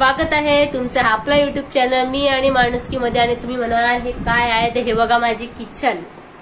स्वागत आहे तुमचं आपलं युट्यूब चॅनल मी आणि माणुसकी मध्ये. आणि तुम्ही म्हणाल हे काय आहे ते. हे बघा माझी किचन.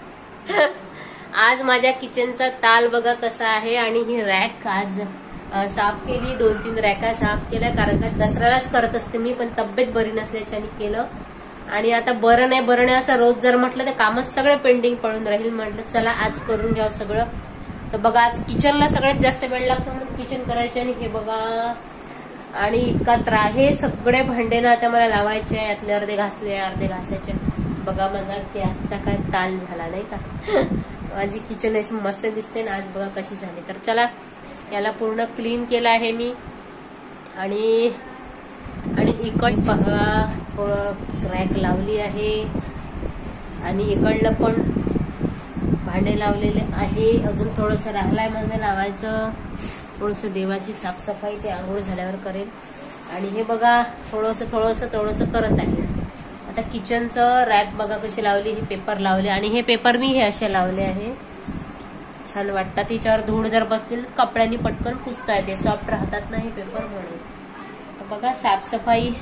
आज माझ्या किचनचा ताल बघा कसा आहे. आणि ही रॅक आज साफ केली, 2-3 रॅका साफ केल्या, कारण का दसऱ्यालाच करत असते मी, पण तब्येत बरी नसल्याच्याने केलं. आणि आता बरं नाही असं रोज जर म्हटलं तर कामच सगळे पेंडिंग पडून राहील. म्हटलं चला आज करून घ्यावं सगळं. तर बघा आज किचनला सगळ्यात जास्त वेळ लागतो म्हणून किचन करायचे. आणि हे बघा आणि इतका हे सगळे भांडे ना आता मला लावायचे आहे. यातले अर्धे घासले, अर्धे घासायचे. बघा माझा गॅसचा काय ताल झाला नाही का. माझी किचन अशी मस्त दिसते ना आज बघा कशी झाली. तर चला याला पूर्ण क्लीन केलं आहे मी. आणि इकड बघा थोडं रॅक लावली आहे. आणि इकडलं पण भांडे लावलेले आहे. अजून थोडंसं राहिलंय माझं लावायचं. थोडंसं देवाची साफसफाई ते आंघोळ झाल्यावर करेल. आणि हे बघा थोडंसं करत आहे. आता किचनचं रॅक बघा कशी लावली. हे पेपर लावले आणि हे पेपर मी हे असे लावले आहे. छान वाटतात. त्याच्यावर धूळ जर बसली तर कपड्यांनी पटकन पुसता येते, सॉफ्ट राहतात ना हे पेपर म्हणून. तर बघा साफसफाई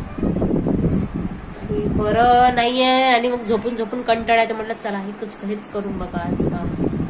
बरं नाहीये. आणि मग झोपून कंटाळा येतो. म्हटलं चला हेच करून बघा आज काम.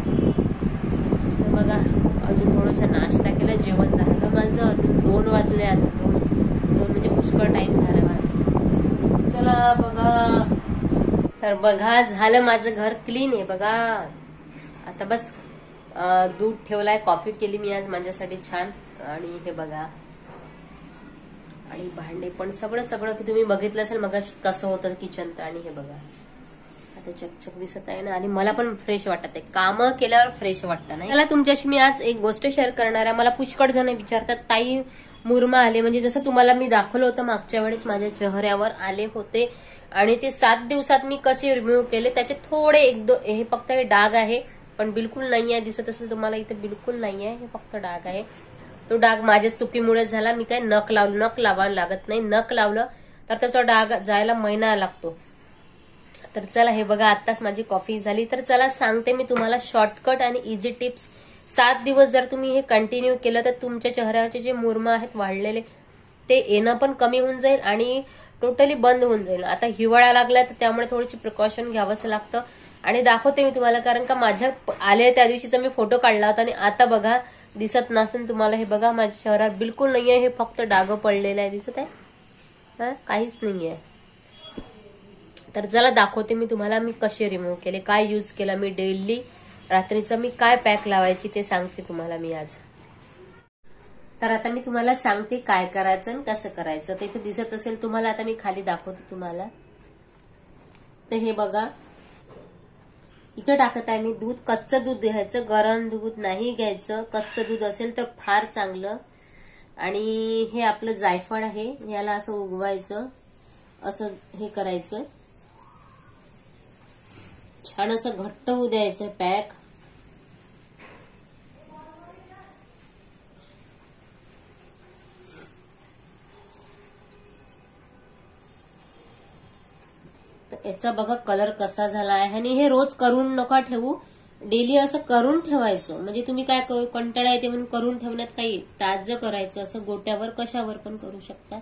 बघा अजून थोडंसं नाश्ता केला, जेवण राहिलं माझं. अजून 2 वाजले. आता 2 म्हणजे पुष्कळ टाइम झाला माझा. चला बघा. तर बघा झालं माझं घर क्लीन आहे बघा. आता बस दूध ठेवलाय, कॉफी केली मी आज माझ्यासाठी छान. आणि हे बघा आणि भांडे पण सगळं तुम्ही बघितलं असेल मग कसं होतं किचन. आणि हे बघा आता चकचक दिसत आहे ना. आणि मला पण फ्रेश वाटत आहे. कामं केल्यावर फ्रेश वाटतं नाही. मला तुमच्याशी मी आज एक गोष्ट शेअर करणार आहे. मला पुष्कळ जण विचारतात ताई मुरमा आले, म्हणजे जसं तुम्हाला मी दाखवलं होतं मागच्या वेळेस माझ्या चेहऱ्यावर आले होते. आणि ते 7 दिवसात मी कसे रिमूव्ह केले. त्याचे थोडे हे फक्त हे डाग आहे, पण बिलकुल नाही आहे. दिसत असेल तुम्हाला इथे बिलकुल नाही आहे, हे फक्त डाग आहे. तो डाग माझ्या चुकीमुळे झाला. मी काय नख लावायला लागत नाही. नख लावलं तर त्याचा डाग जायला महिना लागतो. तर चला हे बघा आत्ताच माझी कॉफी झाली. तर चला सांगते मी तुम्हाला शॉर्टकट आणि इझी टिप्स. 7 दिवस जर तुम्ही हे कंटिन्यू केलं तर तुमच्या चेहऱ्यावरचे जे मुरमा आहेत वाढलेले ते येणं पण कमी होऊन जाईल आणि टोटली बंद होऊन जाईल. आता हिवाळा लागलाय तर त्यामुळे थोडीशी प्रिकॉशन घ्यावंच लागतं. आणि दाखवते मी तुम्हाला, कारण का माझ्या आले त्या दिवशीचा मी फोटो काढला होता. आणि आता बघा दिसत नसेल तुम्हाला. हे बघा माझ्या चेहऱ्यावर बिलकुल नाहीये, हे फक्त डाग पडलेलं आहे. दिसत आहे काहीच नाहीये. तर चला दाखवते मी तुम्हाला मी कसे रिमूव्ह केले, काय यूज केला मी डेली. रात्रीचं मी काय पॅक लावायची ते सांगते तुम्हाला मी आज. तर आता मी तुम्हाला सांगते काय करायचं आणि कसं करायचं. ते इथे दिसत असेल तुम्हाला. आता मी खाली दाखवते तुम्हाला. तर हे बघा इथं टाकत आहे मी दूध. कच्चं दूध घ्यायचं, गरम दूध नाही घ्यायचं. कच्चं दूध असेल तर फार चांगलं. आणि हे आपलं जायफळ आहे, याला असं उगवायचं, असं हे करायचं. छान असं घट्ट होऊ द्यायचं पॅक. तर याचा बघा कलर कसा झाला आहे. आणि हे रोज करून नका ठेवू, डेली असं करून ठेवायचं. म्हणजे तुम्ही काय कंटाळा येते म्हणून करून ठेवण्यात काही, ताजं करायचं. असं गोट्यावर कशावर पण करू शकता.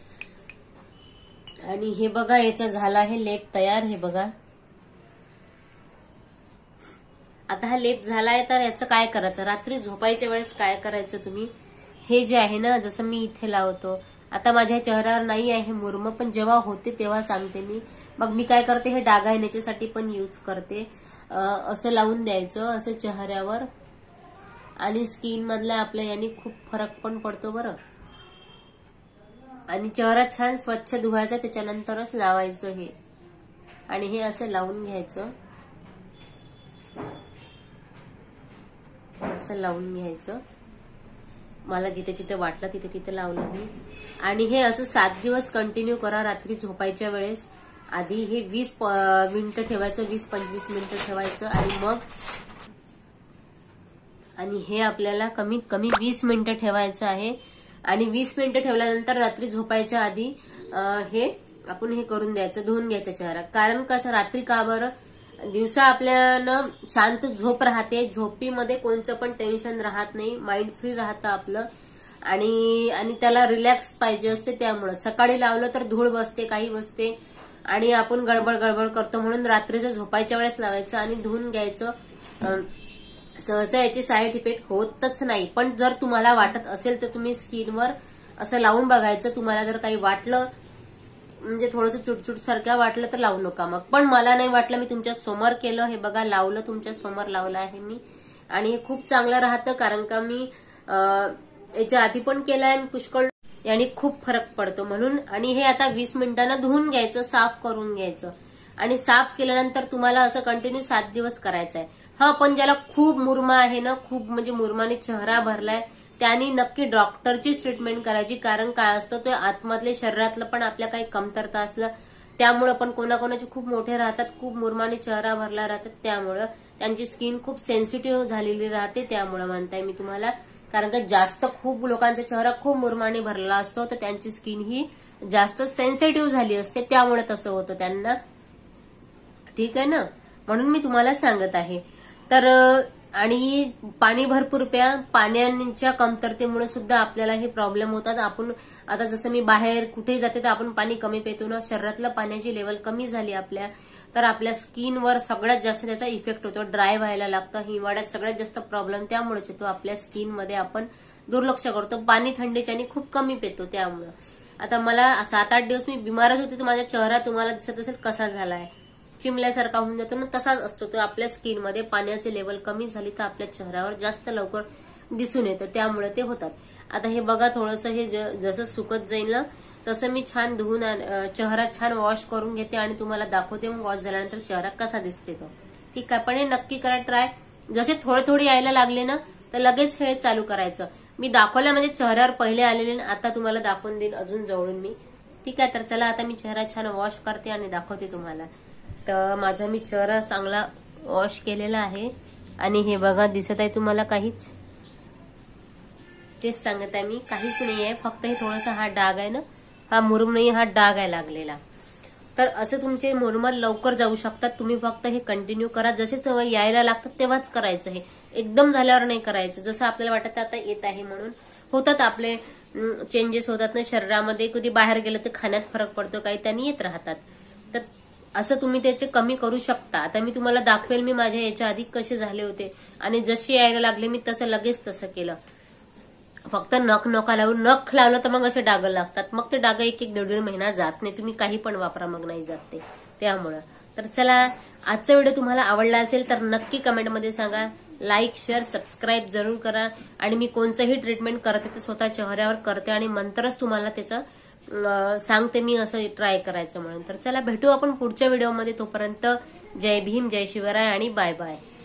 आणि हे बघा याचा झाला आहे लेप तयार. हे बघा आता हा लेप झालाय. तर याचं काय करायचं, रात्री झोपायच्या वेळेस काय करायचं तुम्ही, हे जे आहे ना जसं मी इथे लावतो. आता माझ्या चेहऱ्यावर नाही आहे मुरम, पण जेव्हा होते तेव्हा सांगते मी. मग मी काय करते, हे डाग आहे याच्यासाठी पण यूज करते. असं लावून द्यायचं असं चेहऱ्यावर. आणि स्किन मधल्या आपल्या याने खूप फरक पण पडतो बरं. आणि चेहरा छान स्वच्छ धुवायचा, त्याच्यानंतरच लावायचं हे. आणि हे असं लावून घ्यायचं, असं लावून घ्यायचं. मला जिथे जिथे वाटलं तिथे लावलं मी. आणि हे असं 7 दिवस कंटिन्यू करा. रात्री झोपायच्या वेळेस आधी हे 20 मिनिटं ठेवायचं, 20-25 मिनिटं ठेवायचं. आणि हे आपल्याला कमीत कमी 20 मिनिटं ठेवायचं आहे. आणि 20 मिनिटं ठेवल्यानंतर रात्री झोपायच्या आधी हे आपण हे करून द्यायचं, धुवून घ्यायचा चेहरा. कारण कसं रात्री का बरं, दिवसा आपल्याला शांत झोप राहते. झोपीमध्ये कोणचं पण टेन्शन राहत नाही, माइंड फ्री राहतं आपलं. आणि त्याला रिलॅक्स पाहिजे असते, त्यामुळे सकाळी लावलं तर धूळ बसते, काही बसते आणि आपण गडबड करतो, म्हणून रात्रीचं झोपायच्या वेळेस लावायचं आणि धुवून घ्यायचं. सहसा याची साईड इफेक्ट होतच नाही, पण जर तुम्हाला वाटत असेल तर तुम्ही स्किनवर असं लावून बघायचं. तुम्हाला जर काही वाटलं म्हणजे थोडंसं चुटचुट सारखं वाटलं तर लावू नका मग. पण मला नाही वाटलं, मी तुमच्या समोर केलं. हे बघा, लावलं, तुमच्या समोर लावलं आहे मी आणि हे खूप चांगलं राहतं, कारण का मी याच्या आधी पण केलंय पुष्कळ याने खूप फरक पडतो म्हणून. आणि हे आता 20 मिनिटांना धुवून घ्यायचं, साफ करून घ्यायचं आणि साफ केल्यानंतर तुम्हाला असं कंटिन्यू 7 दिवस करायचं आहे. हा, पण ज्याला खूप मुरमा आहे ना, खूप म्हणजे मुरमाने चेहरा भरलाय, त्यांनी नक्की डॉक्टरची ट्रीटमेंट करायची. कारण काय असतं, ते आतमधले शरीरातलं पण आपल्या काही कमतरता असलं त्यामुळं पण कोणाकोणाचे खूप मोठे राहतात, खूप मुरमाने चेहरा भरला राहतात, त्यामुळं त्यांची स्किन खूप सेन्सिटिव्ह झालेली राहते. त्यामुळं म्हणताय मी तुम्हाला, कारण का जास्त खूप लोकांचा चेहरा खूप मुरमाने भरला असतो तर त्यांची स्किन ही जास्त सेन्सिटिव्ह झाली असते, त्यामुळे तसं होतं त्यांना. ठीक आहे ना, म्हणून मी तुम्हाला सांगत आहे. तर आणि पाणी भरपूर प्या. पाण्याच्या कमतरतेमुळे सुद्धा आपल्याला हे प्रॉब्लेम होतात. आपण आता जसं मी बाहेर कुठेही जाते तर आपण पाणी कमी पितो ना, शरीरातलं पाण्याची लेवल कमी झाली आपल्या, तर आपल्या स्किनवर सगळ्यात जास्त त्याचा इफेक्ट होतो. ड्राय व्हायला लागतं. हिवाळ्यात सगळ्यात जास्त प्रॉब्लेम त्यामुळेच येतो. आपल्या स्किनमध्ये आपण दुर्लक्ष करतो, पाणी थंडीच्याने खूप कमी पितो त्यामुळं. आता मला 7-8 दिवस मी बिमारच होते, तर माझा चेहरा तुम्हाला दिसत असेल कसा झालाय, चिमल्यासारखा होऊन जातो ना, तसाच असतो तो. आपल्या स्किनमध्ये पाण्याचे लेवल कमी झाली तर आपल्या चेहऱ्यावर जास्त लवकर दिसून येतं, त्यामुळे ते होतात. आता हे बघा, थोडंसं हे जसं सुकत जाईल ना तसं मी छान धुवून चेहरा छान वॉश करून घेते आणि तुम्हाला दाखवते मग वॉश झाल्यानंतर चेहरा कसा दिसते तो. ठीक आहे, पण हे नक्की करा ट्राय. जसे थोडे यायला लागले ना तर लगेच हे चालू करायचं. मी दाखवलं म्हणजे चेहऱ्यावर पहिले आलेले, आता तुम्हाला दाखवून देईन अजून जवळून मी. ठीक आहे, तर चला आता मी चेहरा छान वॉश करते आणि दाखवते तुम्हाला. तर माझा मी चेहरा चांगला वॉश केलेला आहे आणि हे बघा, दिसत आहे तुम्हाला काहीच? तेच सांगत आहे मी, काहीच नाही आहे. फक्त हे थोडासा हा डाग आहे ना, हा मुरुम नाही, हा डाग आहे लागलेला. तर असं तुमचे मुरमर लवकर जाऊ शकतात. तुम्ही फक्त हे कंटिन्यू करा. जसे सवय यायला लागतात तेव्हाच करायचं. हे एकदम झाल्यावर नाही करायचं. जसं आपल्याला वाटतं आता येत आहे म्हणून. होतात आपले चेंजेस होतात ना शरीरामध्ये. कधी बाहेर गेलं तर खाण्यात फरक पडतो, काही त्यांनी येत राहतात. तर असं तुम्ही त्याचे कमी करू शकता. आता मी तुम्हाला दाखवेल मी माझ्या याच्या आधी कसे झाले होते आणि जसे यायला लागले मी तसं लगेच तसं केलं. फक्त नख नका लावून, नख लावलं तर मग असे डाग लागतात. मग ते डाग 1-1, 1.5 महिना जात नाही. तुम्ही काही पण वापरा, मग नाही जात ते, त्यामुळं. तर चला, आजचा व्हिडिओ तुम्हाला आवडला असेल तर नक्की कमेंटमध्ये सांगा. लाईक, शेअर, सबस्क्राईब जरूर करा. आणि मी कोणचंही ट्रीटमेंट करते ते स्वतः चेहऱ्यावर करते आणि नंतरच तुम्हाला त्याचं सांगते मी असं ट्राय करायचं म्हणून. तर चला, भेटू आपण पुढच्या व्हिडिओमध्ये. तोपर्यंत जय भीम, जय शिवराय आणि बाय बाय.